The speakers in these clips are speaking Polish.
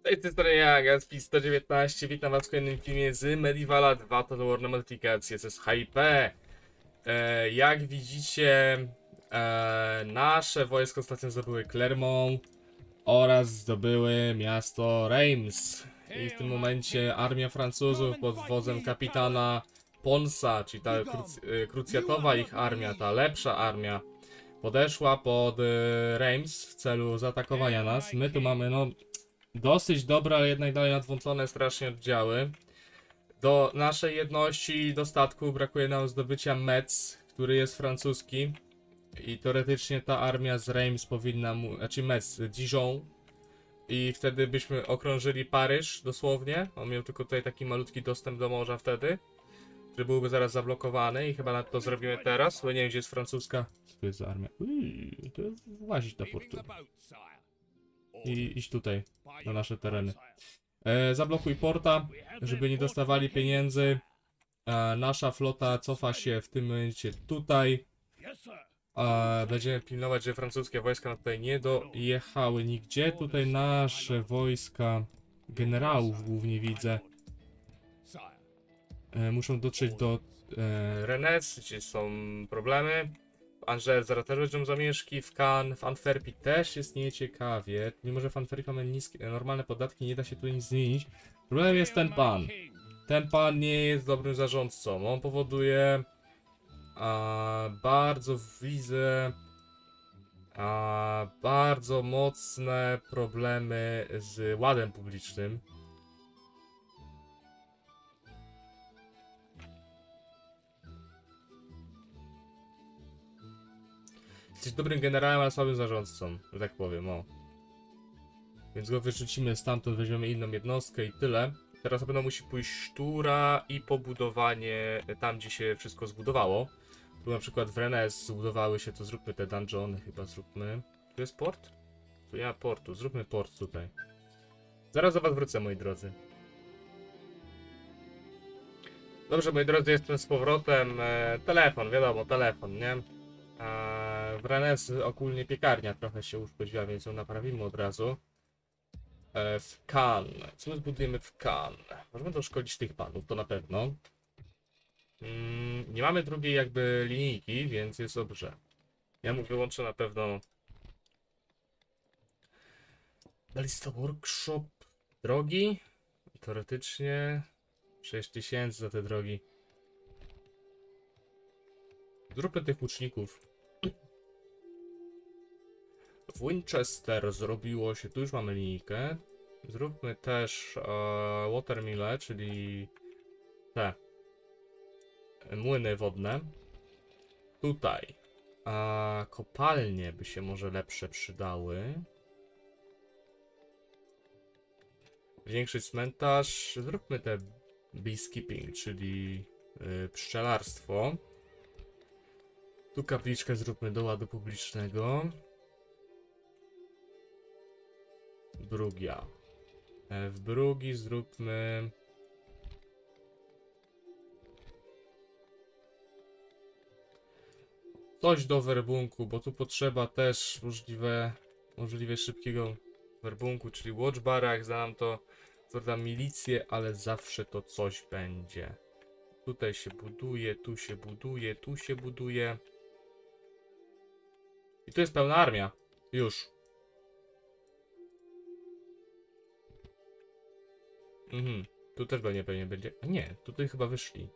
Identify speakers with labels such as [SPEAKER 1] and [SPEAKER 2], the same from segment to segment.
[SPEAKER 1] Cześć, z tej strony ja, Gatsby119, witam was w kolejnym filmie z Medievala 2 Total War na modyfikację, to jest HIP. Jak widzicie, nasze wojsko ostatnio zdobyły Clermont oraz zdobyły miasto Reims. I w tym momencie armia Francuzów pod wodzem kapitana Ponsa, czyli ta krucjatowa ich armia, ta lepsza armia, podeszła pod Reims w celu zaatakowania nas. My tu mamy, no, dosyć dobre, ale jednak dalej nadwątlone strasznie oddziały. Do naszej jedności, do statku brakuje nam zdobycia Metz, który jest francuski. I teoretycznie ta armia z Reims powinna mu, znaczy Metz, Dijon. I wtedy byśmy okrążyli Paryż, dosłownie. On miał tylko tutaj taki malutki dostęp do morza wtedy, który byłby zaraz zablokowany i chyba na to zrobimy teraz, bo nie wiem, gdzie jest francuska. Co to jest za armia? To włazić do portu. I iść tutaj, na nasze tereny. Zablokuj porta, żeby nie dostawali pieniędzy. Nasza flota cofa się w tym momencie tutaj. Będziemy pilnować, że francuskie wojska tutaj nie dojechały nigdzie. Tutaj nasze wojska generałów głównie widzę. Muszą dotrzeć do Rennes, gdzie są problemy. W Angers zaraz też będą zamieszki, w Cannes, w Antwerpii też jest nieciekawie. Mimo że w Antwerpii mamy niskie, normalne podatki, nie da się tu nic zmienić. Problemem jest ten pan. Ten pan nie jest dobrym zarządcą. On powoduje bardzo widzę bardzo mocne problemy z ładem publicznym. Jesteś dobrym generałem, ale słabym zarządcą, że tak powiem, o. Więc go wyrzucimy stamtąd, weźmiemy inną jednostkę i tyle. Teraz na pewno musi pójść sztura i pobudowanie tam, gdzie się wszystko zbudowało. Tu na przykład w Rennes zbudowały się, to zróbmy te dungeony, chyba zróbmy. Tu jest port? Tu nie ma portu, zróbmy port tutaj. Zaraz do was wrócę, moi drodzy. Dobrze, moi drodzy, jestem z powrotem. Telefon, wiadomo, telefon, nie? W Rennes ogólnie piekarnia trochę się uszkodziła, więc ją naprawimy od razu. W Cannes. Co my zbudujemy w Cannes? Możemy doszkolić tych panów, to na pewno. Nie mamy drugiej jakby linijki, więc jest dobrze. Ja mu wyłączę na pewno Ballista Workshop. Drogi? Teoretycznie 6000 za te drogi. Zróbmy tych łuczników. W Winchester zrobiło się, tu już mamy linijkę. Zróbmy też watermille, czyli te młyny wodne. Tutaj kopalnie by się może lepsze przydały. Większy cmentarz. Zróbmy te beekeeping, czyli pszczelarstwo. Tu kapliczkę zróbmy do ładu publicznego. Brugia. W Brugii zróbmy coś do werbunku, bo tu potrzeba też możliwie szybkiego werbunku, czyli watch barrack, za nam to za milicję, ale zawsze to coś będzie. Tutaj się buduje, tu się buduje, tu się buduje. I tu jest pełna armia. Już. Tu też pewnie będzie. A nie, tutaj chyba wyszli.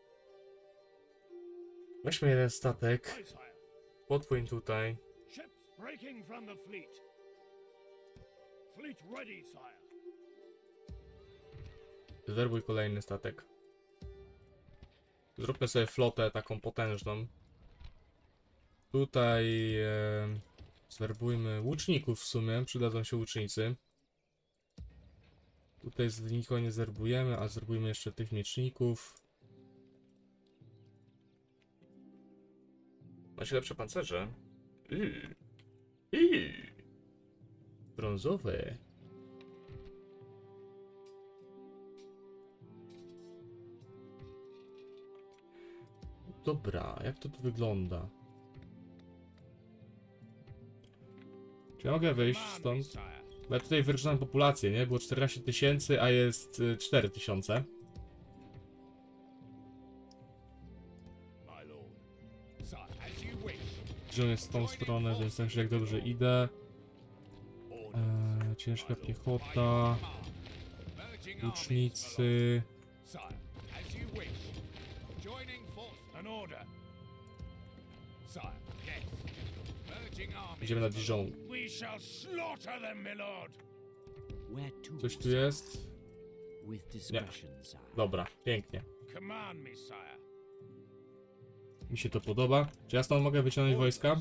[SPEAKER 1] Weźmy jeden statek. Podpłyń tutaj. Zwerbuj kolejny statek. Zróbmy sobie flotę taką potężną. Tutaj zwerbujmy łuczników w sumie. Przydadzą się łucznicy. Tutaj z nikogo nie zerbujemy, a zerbujmy jeszcze tych mieczników. Macie lepsze pancerze? Brązowe. Dobra, jak to tu wygląda? Czy ja mogę wyjść stąd? Bo ja tutaj wyrażam populację, nie? Było 14 000, a jest 4000. Że jest w tą stronę, więc także jak dobrze idę. Ciężka piechota. Łucznicy. Idziemy na Dijon. Coś tu jest? Nie. Dobra, pięknie. Mi się to podoba. Czy ja stąd mogę wyciągnąć wojska?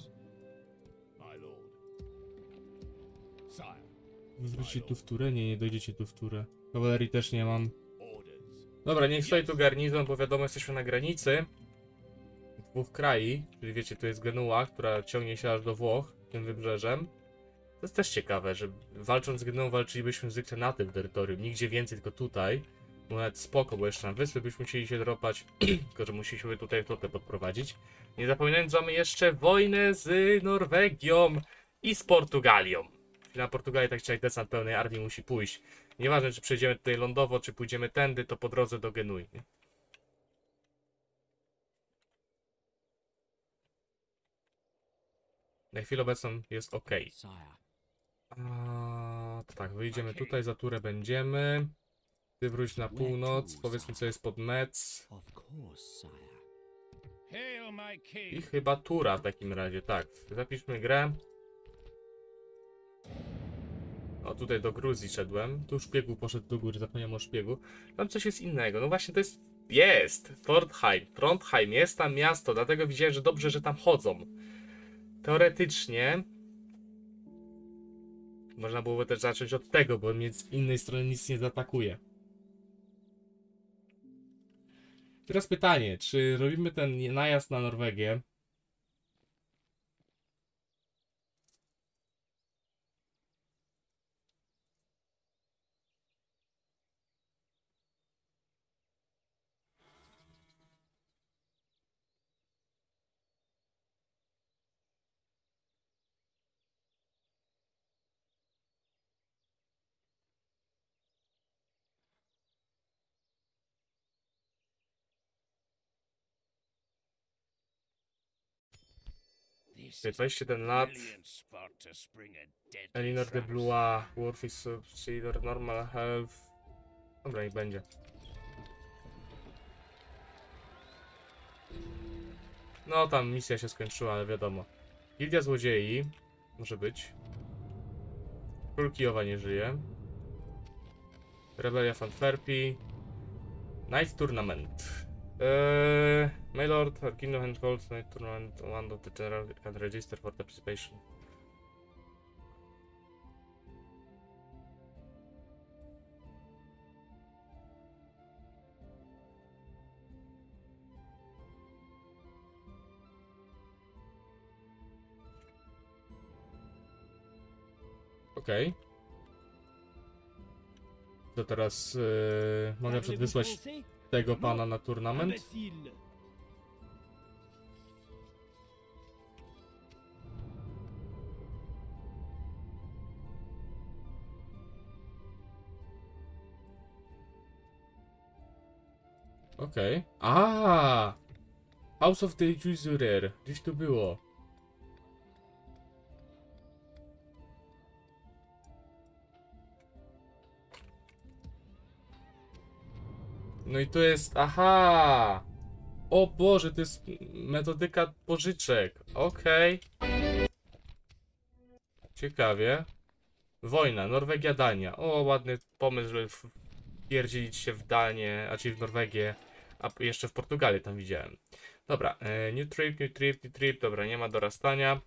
[SPEAKER 1] Wrócicie tu w turę? Nie, nie dojdziecie tu w turę. Kawalerii też nie mam. Dobra, niech stoi tu garnizon, bo wiadomo, jesteśmy na granicy dwóch krajów, czyli wiecie, tu jest Genua, która ciągnie się aż do Włoch, tym wybrzeżem. To jest też ciekawe, że walcząc z Genuą walczylibyśmy zwykle na tym terytorium, nigdzie więcej, tylko tutaj. Bo nawet spoko, bo jeszcze na wyspy byśmy musieli się dropać, tylko że musieliśmy tutaj flotę podprowadzić. Nie zapominając, że mamy jeszcze wojnę z Norwegią i z Portugalią. Na Portugalię tak czy jak desant pełnej armii musi pójść. Nieważne, czy przejdziemy tutaj lądowo, czy pójdziemy tędy, to po drodze do Genui. Nie? Na chwilę obecną jest ok. To tak, wyjdziemy tutaj, za turę będziemy. Ty wróć na północ, powiedz mi, co jest pod Metz. I chyba tura w takim razie, tak. Zapiszmy grę. O, tutaj do Gruzji szedłem. Tu szpiegu poszedł do góry, zapomniałem o szpiegu. Tam coś jest innego. No właśnie, to jest... Jest! Trondheim, jest tam miasto, dlatego widziałem, że dobrze, że tam chodzą. Teoretycznie... Można byłoby też zacząć od tego, bo mnie z innej strony nic nie zaatakuje. Teraz pytanie, czy robimy ten najazd na Norwegię? Weźcie ten lat. Elinor de Blois, Warfis Subsidor, Normal Health. Dobra, niech będzie. No tam misja się skończyła, ale wiadomo. Gildia Złodziei. Może być. Król Kijowa nie żyje. Rebelia Fanferpi. Night Tournament. My Lord, our Kingdom and Gold Night Tournament, one of the general can register for participation. Okej. To teraz mogę wysłać tego pana na turnament. Okej. House of the Usurer. Gdzieś tu było. No i to jest... Aha! O Boże, to jest metodyka pożyczek. Okej. Ciekawie. Wojna, Norwegia, Dania. O, ładny pomysł, żeby pierdzielić się w Danię, a czyli w Norwegię, a jeszcze w Portugalii tam widziałem. Dobra, new trip. Dobra, nie ma dorastania.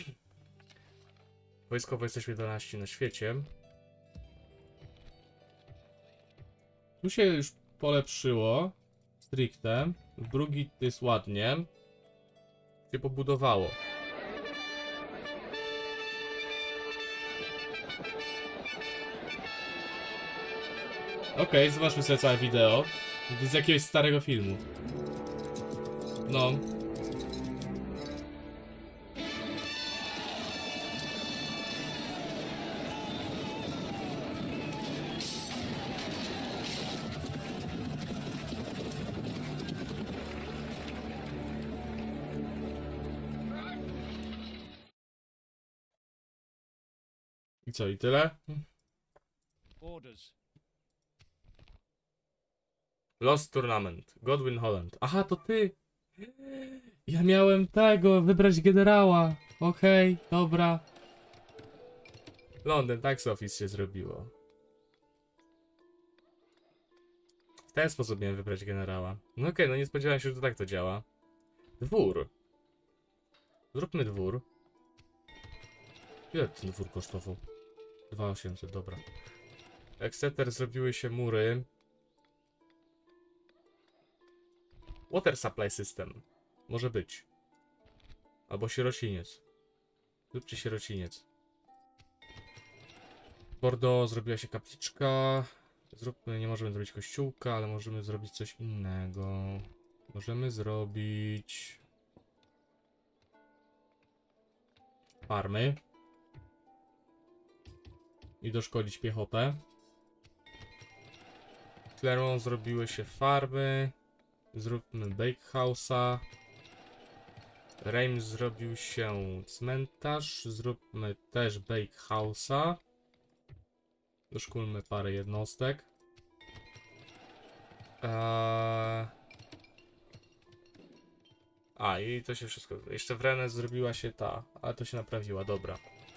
[SPEAKER 1] Wojskowo jesteśmy 12 na świecie. Tu się już polepszyło. Stricte. W drugi jest ładnie. Się pobudowało. Okej, zobaczmy sobie całe wideo. To jest z jakiegoś starego filmu. No. I co, i tyle?
[SPEAKER 2] Orders.
[SPEAKER 1] Lost Tournament. Godwin Holland. Aha, to ty! Ja miałem tego, wybrać generała. Okej, dobra. London Tax Office się zrobiło. W ten sposób miałem wybrać generała. No okej, no nie spodziewałem się, że to tak to działa. Dwór. Zróbmy dwór. Ile ten dwór kosztował? 2800, dobra. Exeter zrobiły się mury. Water Supply System. Może być. Albo sierociniec. Zróbcie sierociniec. Bordeaux zrobiła się kapliczka. Zróbmy, nie możemy zrobić kościółka, ale możemy zrobić coś innego. Możemy zrobić... farmy. I doszkolić piechotę. Clermont zrobiły się farmy. Zróbmy Bakehouse'a. Reims zrobił się cmentarz. Zróbmy też Bakehouse'a. Doszkolmy parę jednostek. A, i to się wszystko... Jeszcze w Rennes zrobiła się ta, ale to się naprawiła, dobra.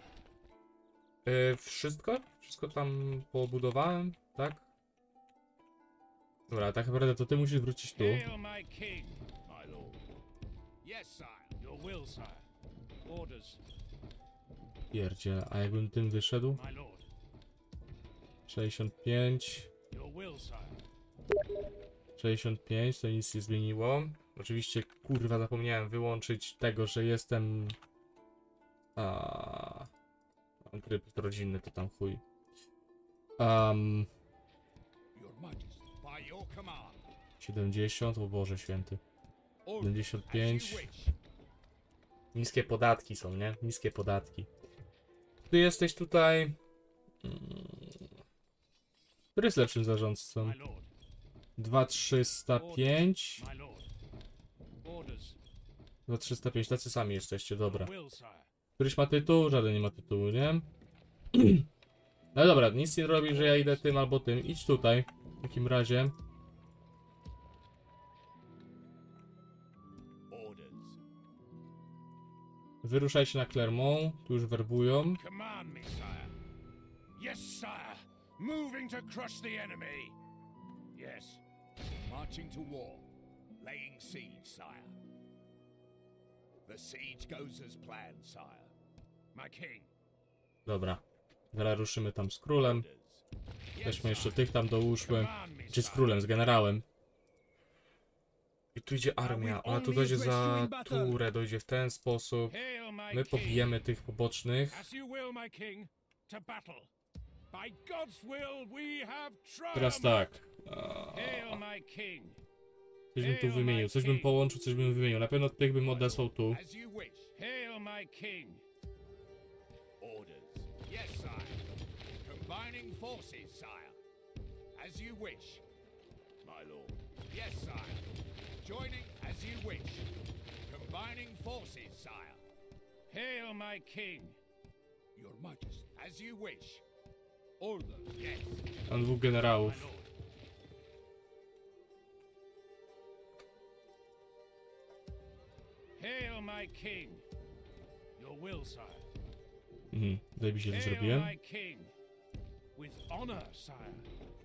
[SPEAKER 1] Wszystko? Wszystko tam pobudowałem, tak? Dobra, tak naprawdę to ty musisz wrócić tu.
[SPEAKER 2] Hail my king, my lord. Yes, sire. Your will, sire. Orders,
[SPEAKER 1] Pierdziele, a jakbym tym wyszedł?
[SPEAKER 2] my lord.
[SPEAKER 1] 65.
[SPEAKER 2] Your will, sire.
[SPEAKER 1] 65, to nic nie zmieniło. Oczywiście, kurwa, zapomniałem wyłączyć tego, że jestem... Mam tryb rodzinny, to tam chuj.
[SPEAKER 2] Your majesty. By your command.
[SPEAKER 1] 70, o Boże święty.
[SPEAKER 2] Orders,
[SPEAKER 1] 75.
[SPEAKER 2] as you wish.
[SPEAKER 1] Niskie podatki są, nie? Niskie podatki. Ty jesteś tutaj... Który jest lepszym zarządcą?
[SPEAKER 2] My lord.
[SPEAKER 1] 2305.
[SPEAKER 2] My lord. Orders.
[SPEAKER 1] 2305, tacy sami jesteście, dobra.
[SPEAKER 2] Your will, sire.
[SPEAKER 1] Któryś ma tytuł? Żaden nie ma tytułu, nie? No dobra, nic nie robi, że ja idę tym albo tym. Idź tutaj. W takim razie.
[SPEAKER 2] Orders.
[SPEAKER 1] Wyruszajcie na Clermont. Tu już werbują.
[SPEAKER 2] Command me, sire. Yes, sire. Moving to crush the enemy. Yes. Marching to war. Laying siege, sire. The siege goes as planned, sire. My king.
[SPEAKER 1] Dobra. Zaraz ruszymy tam z królem.
[SPEAKER 2] Orders.
[SPEAKER 1] Weźmy jeszcze tych tam dołóżmy.
[SPEAKER 2] Command me,
[SPEAKER 1] Czy z
[SPEAKER 2] sire.
[SPEAKER 1] królem, z generałem. I tu idzie armia. Ona tu dojdzie za turę, dojdzie w ten sposób.
[SPEAKER 2] Hail, my
[SPEAKER 1] My
[SPEAKER 2] king.
[SPEAKER 1] pobijemy tych pobocznych.
[SPEAKER 2] As you will, my king. To battle. By God's will we have
[SPEAKER 1] Teraz
[SPEAKER 2] triumph.
[SPEAKER 1] tak.
[SPEAKER 2] Hail, my king.
[SPEAKER 1] Coś bym tu wymienił, coś bym połączył, coś bym wymienił. Na pewno tych bym odesłał tu.
[SPEAKER 2] As you wish. Hail, my king. Orders. Yes, sire. Combining forces, sire. As you wish. My lord. Yes, sire. Joining as you wish. Combining forces, sire. Hail, my king. Your majesty. As you wish. Orders. Yes.
[SPEAKER 1] Mam dwóch
[SPEAKER 2] My
[SPEAKER 1] generałów.
[SPEAKER 2] lord. Hail, my king. Your will, sire.
[SPEAKER 1] Zajebiście to
[SPEAKER 2] Hail,
[SPEAKER 1] zrobiłem.
[SPEAKER 2] my king. With honor, sire.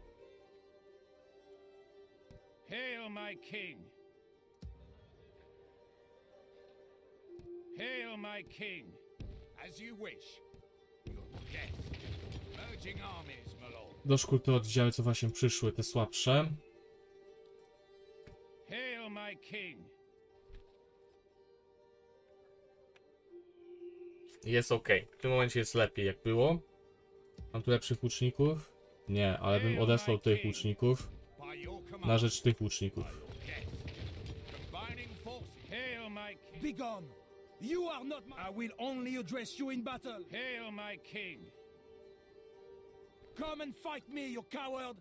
[SPEAKER 2] Hail, my king. Hail, my king. As you wish. Your yes. Merging armies, my lord.
[SPEAKER 1] Doszkól te oddziały, co właśnie przyszły, te słabsze.
[SPEAKER 2] Hail, my king.
[SPEAKER 1] Jest ok. W tym momencie jest lepiej, jak było. Mam tu lepszych łuczników? Nie, ale bym odesłał tych łuczników
[SPEAKER 2] By your command.
[SPEAKER 1] na rzecz tych łuczników.
[SPEAKER 2] Yes. Combining forces. Hail, my king.
[SPEAKER 3] Begone! You are not my... I will only address you in battle.
[SPEAKER 2] Hail, my king.
[SPEAKER 3] Come and fight me, you coward!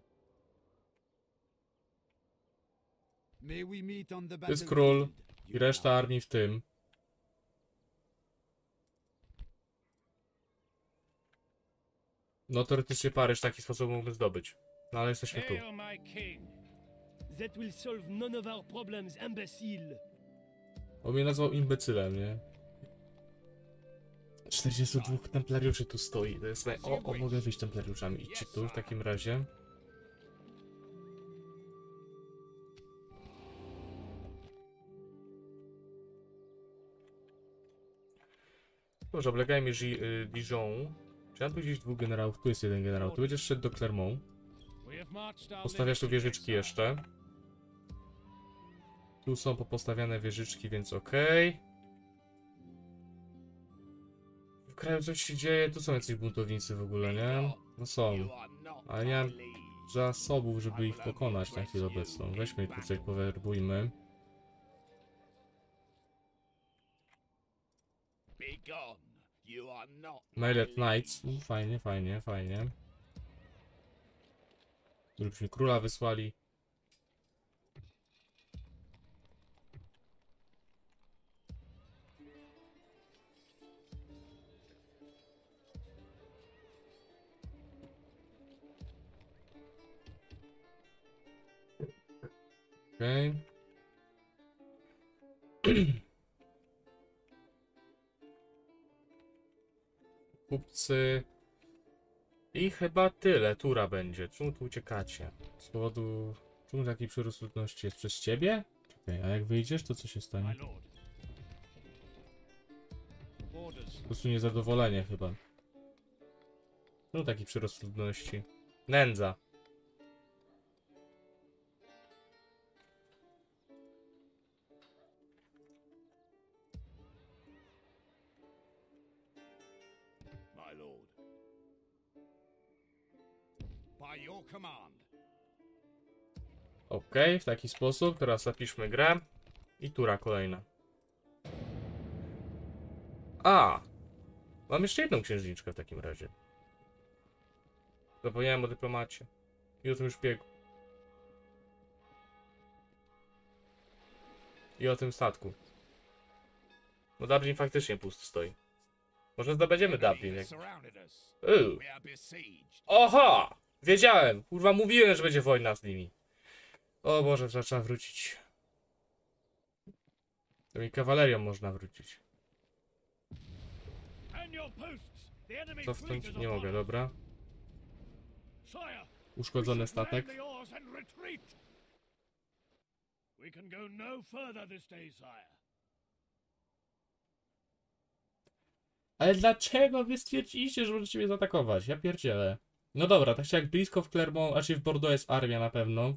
[SPEAKER 3] May we meet on the
[SPEAKER 1] To jest król i reszta armii w tym. No teoretycznie Paryż w taki sposób mógłby zdobyć. No ale jesteśmy tu.
[SPEAKER 2] Hail my king.
[SPEAKER 3] That will solve none of our problems, imbecile.
[SPEAKER 1] On mnie nazwał imbecylem, nie? 42 templariuszy tu stoi. To jest o, mogę wyjść templariuszami. Idźcie tu w takim razie. Dobrze, oblegajmy Dijon. Czy mam tu gdzieś dwóch generałów? Tu jest jeden generał. Tu będziesz szedł do Clermont.
[SPEAKER 2] We have marched our
[SPEAKER 1] Postawiasz tu
[SPEAKER 2] liberty,
[SPEAKER 1] wieżyczki
[SPEAKER 2] sire.
[SPEAKER 1] jeszcze. Tu są popostawiane wieżyczki, więc okej. W kraju coś się dzieje. Tu są jacyś buntownicy w ogóle, nie? No są.
[SPEAKER 2] You are not
[SPEAKER 1] Ale nie mam
[SPEAKER 2] my liege.
[SPEAKER 1] zasobów, żeby ich pokonać na chwilę obecną. Weźmy ich tu coś, powerbujmy.
[SPEAKER 2] Be gone. You are not my
[SPEAKER 1] Mailed
[SPEAKER 2] liege.
[SPEAKER 1] Knights. Fajnie, fajnie, fajnie. Żebyśmy króla wysłali. Okej. Kupcy. I chyba tyle. Tura będzie. Czemu tu uciekacie? Z powodu... Czemu taki przyrost ludności jest? Przez ciebie? Czekaj, a jak wyjdziesz, to co się
[SPEAKER 2] My
[SPEAKER 1] stanie?
[SPEAKER 2] lord. Orders.
[SPEAKER 1] Po prostu niezadowolenie chyba. Czemu taki przyrost ludności? Nędza.
[SPEAKER 2] My lord. By your command.
[SPEAKER 1] Okej, w taki sposób. Teraz zapiszmy grę. I tura kolejna. A! Mam jeszcze jedną księżniczkę w takim razie. Zapomniałem o dyplomacie. I o tym szpiegu. I o tym statku. No Dublin faktycznie pusty stoi. Może zdobędziemy Dublin.
[SPEAKER 2] Enemy
[SPEAKER 1] Jak...
[SPEAKER 2] surrounded us.
[SPEAKER 1] Uuu.
[SPEAKER 2] We are besieged.
[SPEAKER 1] Oha! Wiedziałem! Kurwa, mówiłem, że będzie wojna z nimi. O Boże, trzeba wrócić. Tymi kawalerią można wrócić.
[SPEAKER 3] And your posts. The enemy fleet
[SPEAKER 1] Cofnąć
[SPEAKER 3] is
[SPEAKER 1] nie
[SPEAKER 3] upon
[SPEAKER 1] mogę,
[SPEAKER 3] us.
[SPEAKER 1] dobra.
[SPEAKER 3] Sire,
[SPEAKER 1] Uszkodzony
[SPEAKER 3] we should
[SPEAKER 1] statek.
[SPEAKER 3] land the oars and retreat. We can go no further this day, sire.
[SPEAKER 1] Ale dlaczego wy stwierdziliście, że możecie mnie zaatakować? Ja pierdzielę. No dobra, tak się jak blisko w Clermont, znaczy w Bordeaux jest armia na pewno.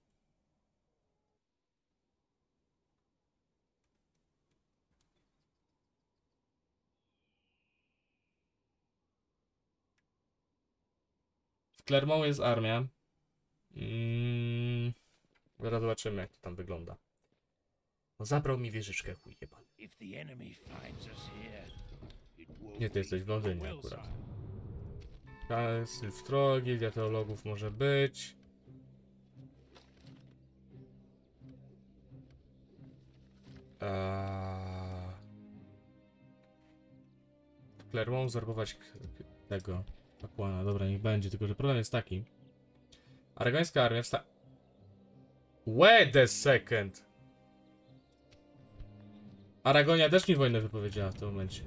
[SPEAKER 1] W Clermont jest armia. Zaraz zobaczymy, jak to tam wygląda. No zabrał mi wieżyczkę, chuj jebany.
[SPEAKER 2] If the enemy finds us here, it will
[SPEAKER 1] Nie, ty jesteś w Londynie
[SPEAKER 3] Will,
[SPEAKER 1] akurat.
[SPEAKER 3] sire.
[SPEAKER 1] Sylftro, Gildia Teologów może być. Clermont zarbować tego kapłana. Dobra, niech będzie, tylko że problem jest taki. Aragońska armia Wait a second! Aragonia też mi wojnę wypowiedziała w tym momencie.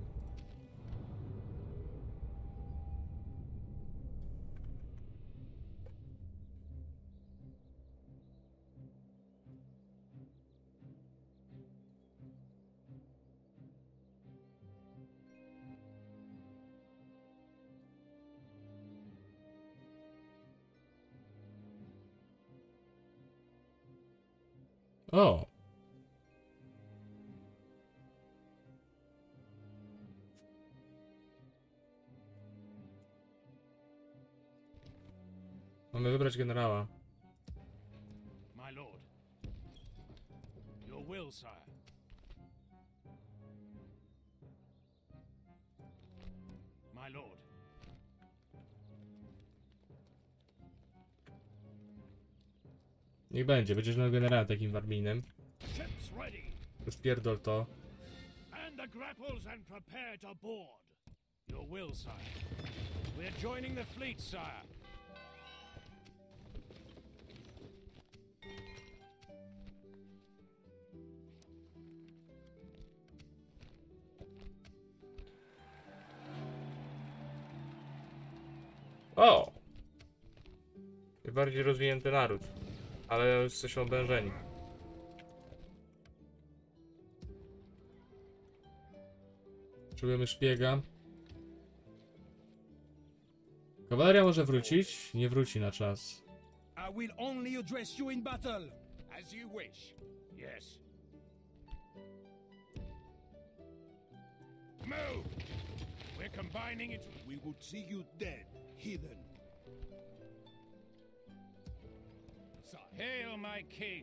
[SPEAKER 1] O! Mamy wybrać generała.
[SPEAKER 3] My lord. Your will, sire. My lord.
[SPEAKER 1] Niech będzie, będziesz miał generała takim warmijnym.
[SPEAKER 3] Ships ready.
[SPEAKER 1] Rozpierdol to.
[SPEAKER 3] And the grapples and prepare to board. Your will, sire. We're joining the fleet, sire.
[SPEAKER 1] O! Bardziej rozwinięty naród. Ale już jesteśmy oblężeni. Potrzebujemy szpiega. Kawaleria może wrócić? Nie wróci na czas.
[SPEAKER 4] I will only address you in battle.
[SPEAKER 2] As you wish.
[SPEAKER 3] Yes.
[SPEAKER 2] Move!
[SPEAKER 3] We're combining it.
[SPEAKER 4] We would see you dead, heathen.
[SPEAKER 2] Sire.
[SPEAKER 3] Hail, my king.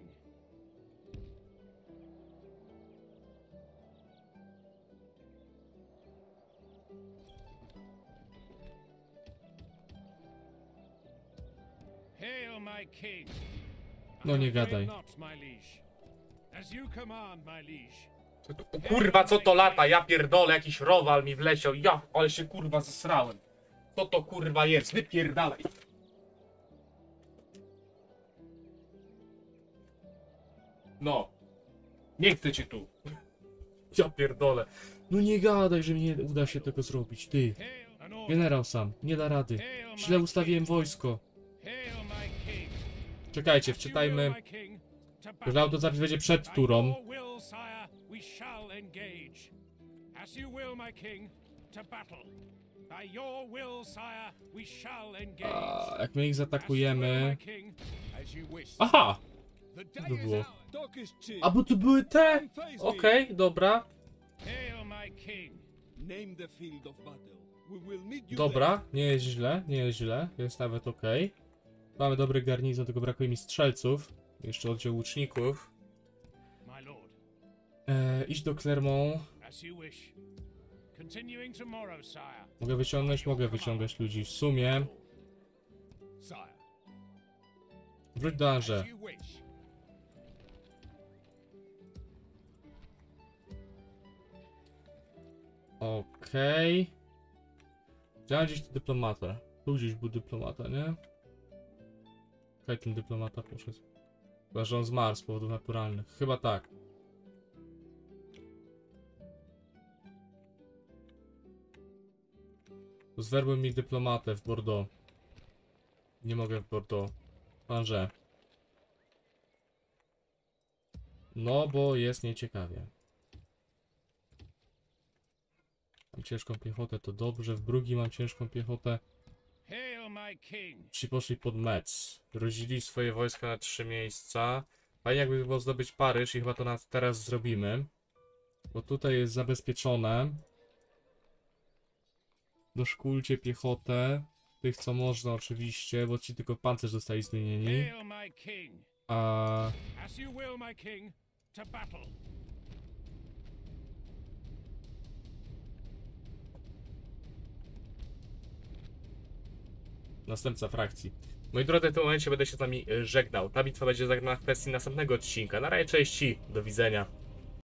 [SPEAKER 3] Hail, my king.
[SPEAKER 1] No nie
[SPEAKER 3] I
[SPEAKER 1] gadaj.
[SPEAKER 3] not, my liege. As you command, my liege.
[SPEAKER 1] O kurwa, co to lata? Ja pierdolę, jakiś rowal mi wleciał. Ja, ale się kurwa zesrałem. Co to kurwa jest? Wypierdalaj. No. Nie chcę cię tu. Ja pierdolę. No nie gadaj, że nie uda się tego zrobić, ty.
[SPEAKER 3] Hail, an order.
[SPEAKER 1] Generał sam, nie da rady. Źle ustawiłem wojsko.
[SPEAKER 3] Hail, my king.
[SPEAKER 1] Czekajcie,
[SPEAKER 3] As you will,
[SPEAKER 1] wczytajmy.
[SPEAKER 3] my king, to battle.
[SPEAKER 1] Że autozapis będzie przed turą.
[SPEAKER 3] By your will, sire, we shall engage. As you will, my king, to battle. By your will, sire, we shall engage.
[SPEAKER 1] A, jak my ich
[SPEAKER 3] As you will,
[SPEAKER 1] zaatakujemy...
[SPEAKER 3] my king,
[SPEAKER 2] As you wish.
[SPEAKER 1] Aha!
[SPEAKER 2] The
[SPEAKER 1] To
[SPEAKER 2] day is
[SPEAKER 1] było.
[SPEAKER 2] ours.
[SPEAKER 4] Talk is cheap.
[SPEAKER 1] A bo to były te!
[SPEAKER 4] Face me.
[SPEAKER 1] Okej, dobra.
[SPEAKER 3] hail, my king.
[SPEAKER 4] Name the field of battle. We will meet you
[SPEAKER 1] Dobra, nie jest źle, nie jest źle. Jest nawet okej. Mamy dobry garnizon, tylko brakuje mi strzelców. Jeszcze oddział łuczników.
[SPEAKER 3] My lord,
[SPEAKER 1] Idź do Clermont.
[SPEAKER 3] as you wish. Continuing tomorrow, sire.
[SPEAKER 1] Mogę wyciągać ludzi. W sumie
[SPEAKER 2] Sire.
[SPEAKER 1] wróć do Angers.
[SPEAKER 2] As you wish.
[SPEAKER 1] Okej. Chciałem gdzieś tu dyplomata. Tu gdzieś był dyplomata, nie? Okej, ten dyplomata poszedł. Chyba, że on zmarł z powodów naturalnych. Chyba tak. Zwerbuj mi dyplomatę w Bordeaux. Nie mogę w Bordeaux. W Angers. No, bo jest nieciekawie. Mam ciężką piechotę, to dobrze. W Brugi mam ciężką piechotę.
[SPEAKER 3] Hail, my king.
[SPEAKER 1] Ci poszli pod Metz. Rozdzielili swoje wojska na 3 miejsca. Fajnie jakby było zdobyć Paryż i chyba to teraz zrobimy. Bo tutaj jest zabezpieczone. Doszkulcie piechotę. Tych co można oczywiście, bo ci tylko pancerz zostali zmienieni.
[SPEAKER 3] Hail, my king.
[SPEAKER 1] A
[SPEAKER 3] As you will, my king, to battle.
[SPEAKER 1] następca frakcji. Moi drodzy, w tym momencie będę się z wami żegnał. Ta bitwa będzie zagrana w kwestii następnego odcinka. Na razie, cześć, do widzenia.